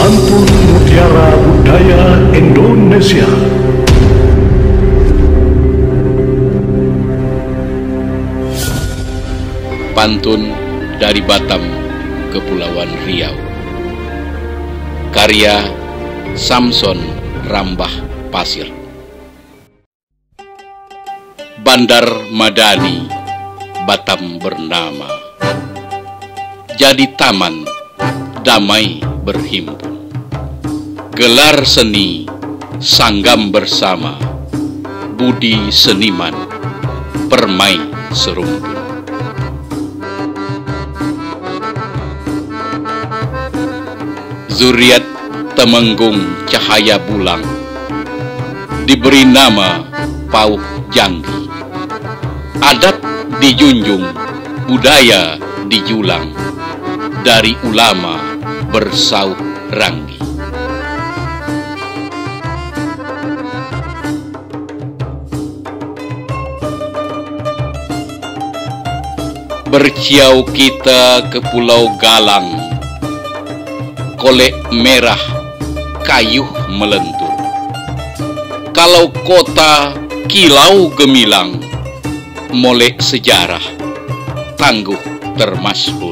Pantun Mutiara Budaya Indonesia. Pantun dari Batam, Kepulauan Riau. Karya Samson Rambah Pasir. Bandar Madani, Batam bernama. Jadi taman, damai berhimpun. Gelar seni, sanggam bersama. Budi seniman, permai serumpun. Zuriat Temenggung Cahaya Bulang, diberi nama Pauh Janggi. Adat dijunjung, budaya dijulang, dari ulama bersauh ranggi. Berciau kita ke Pulau Galang, kolek merah kayuh melentur. Kalau kota kilau gemilang, molek sejarah tangguh termasyhur.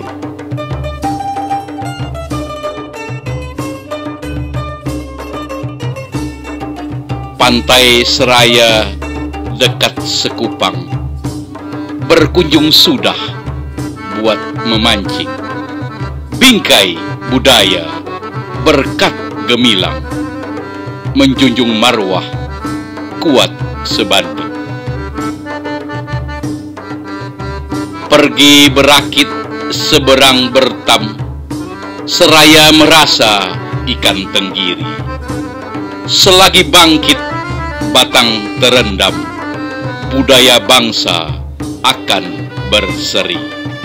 Pantai Seraya dekat Sekupang, berkunjung sudah buat memancing. Bingkai budaya berkat gemilang, menjunjung marwah kuat sebanding. Pergi berakit seberang bertam, seraya merasa ikan tenggiri. Selagi bangkit batang terendam, budaya bangsa akan berseri.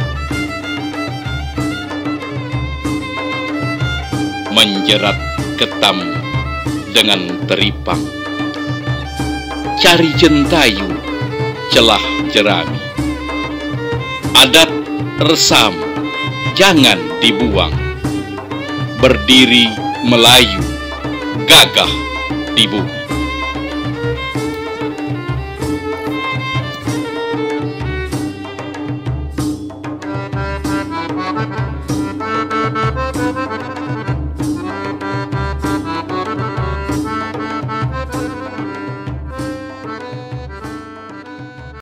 Menjerat ketam dengan teripang, cari jentayu celah jerami. Adat resam jangan dibuang, berdiri Melayu gagah di bumi.